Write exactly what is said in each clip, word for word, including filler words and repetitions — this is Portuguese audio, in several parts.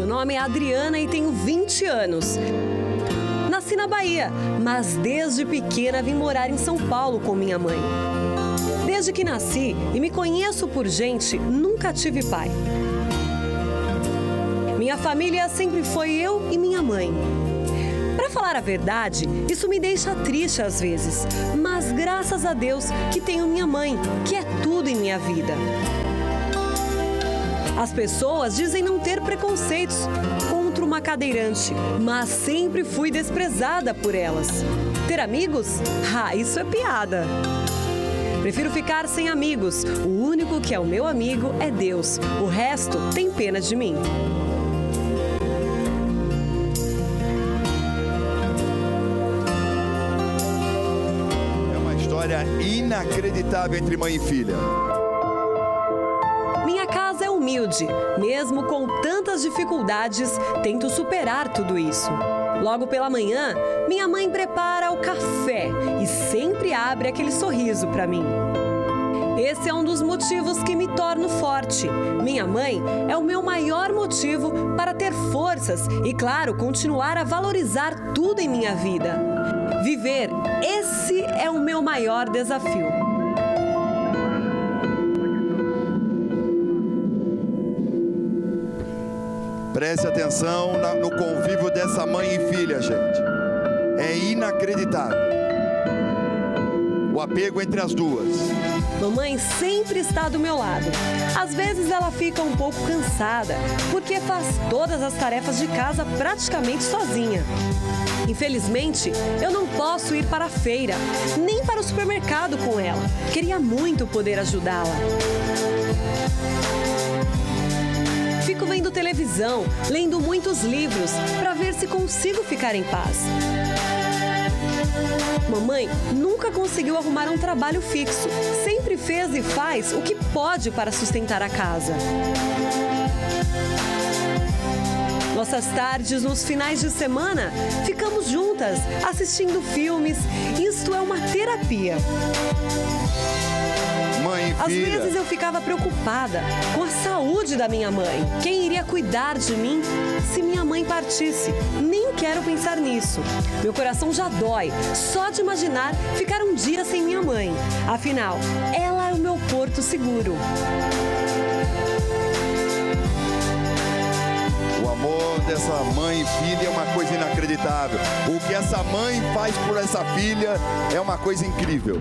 nome é Adriana e tenho vinte anos. Nasci na Bahia, mas desde pequena vim morar em São Paulo com minha mãe. Desde que nasci e me conheço por gente, nunca tive pai. Minha família sempre foi eu e minha mãe. Para falar a verdade, isso me deixa triste às vezes, mas graças a Deus que tenho minha mãe, que é tudo em minha vida. As pessoas dizem não ter preconceitos contra uma cadeirante, mas sempre fui desprezada por elas. Ter amigos? Ah, isso é piada. Prefiro ficar sem amigos. O único que é o meu amigo é Deus. O resto tem pena de mim. É uma história inacreditável entre mãe e filha. Minha casa é humilde. Mesmo com tantas dificuldades, tento superar tudo isso. Logo pela manhã, minha mãe prepara o café e sempre abre aquele sorriso para mim. Esse é um dos motivos que me torno forte. Minha mãe é o meu maior motivo para ter forças e, claro, continuar a valorizar tudo em minha vida. Viver, esse é o meu maior desafio. Preste atenção no convívio dessa mãe e filha, gente. É inacreditável. O apego entre as duas. Mamãe sempre está do meu lado. Às vezes ela fica um pouco cansada, porque faz todas as tarefas de casa praticamente sozinha. Infelizmente, eu não posso ir para a feira, nem para o supermercado com ela. Queria muito poder ajudá-la. Fico vendo televisão, lendo muitos livros, para ver se consigo ficar em paz. Mamãe nunca conseguiu arrumar um trabalho fixo. Sempre fez e faz o que pode para sustentar a casa. Nossas tardes, nos finais de semana, ficamos juntas, assistindo filmes. Isto é uma terapia. Mãe, Às filha. vezes eu ficava preocupada com a saúde da minha mãe. Quem iria cuidar de mim se minha mãe partisse? Nem quero pensar nisso. Meu coração já dói só de imaginar ficar um dia sem minha mãe. Afinal, ela é o meu porto seguro. O amor dessa mãe e filha é uma coisa inacreditável. O que essa mãe faz por essa filha é uma coisa incrível.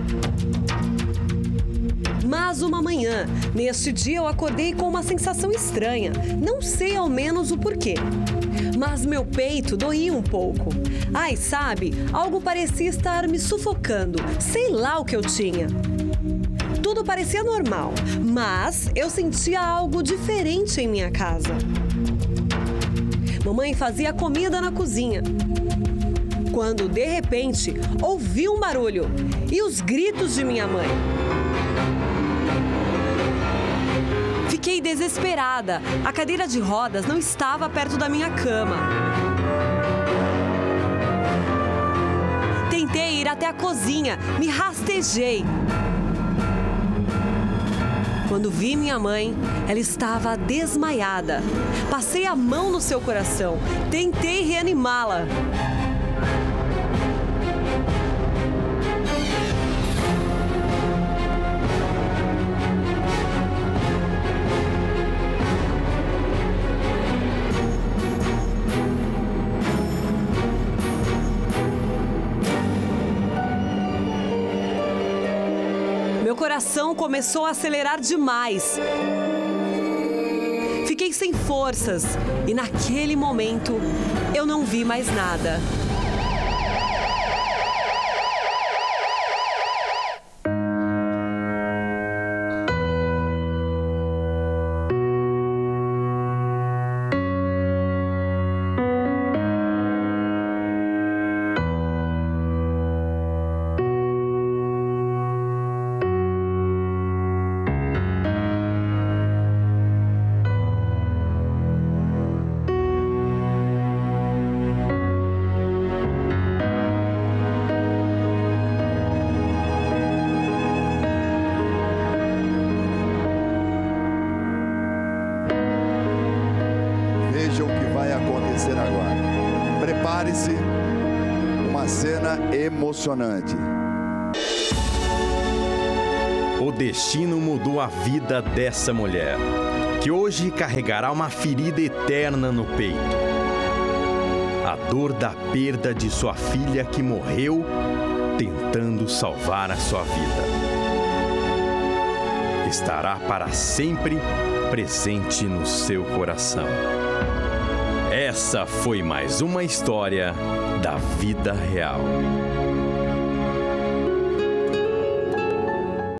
Mas uma manhã, neste dia eu acordei com uma sensação estranha. Não sei ao menos o porquê. Mas meu peito doía um pouco. Ai, sabe, algo parecia estar me sufocando. Sei lá o que eu tinha. Tudo parecia normal, mas eu sentia algo diferente em minha casa. Mamãe fazia comida na cozinha, quando, de repente, ouvi um barulho e os gritos de minha mãe. Fiquei desesperada. A cadeira de rodas não estava perto da minha cama. Tentei ir até a cozinha, me rastejei. Quando vi minha mãe, ela estava desmaiada. Passei a mão no seu coração, tentei reanimá-la. Meu coração começou a acelerar demais. Fiquei sem forças e naquele momento eu não vi mais nada. Veja o que vai acontecer agora. Prepare-se, uma cena emocionante. O destino mudou a vida dessa mulher, que hoje carregará uma ferida eterna no peito. A dor da perda de sua filha que morreu tentando salvar a sua vida. Estará para sempre presente no seu coração. Essa foi mais uma história da vida real.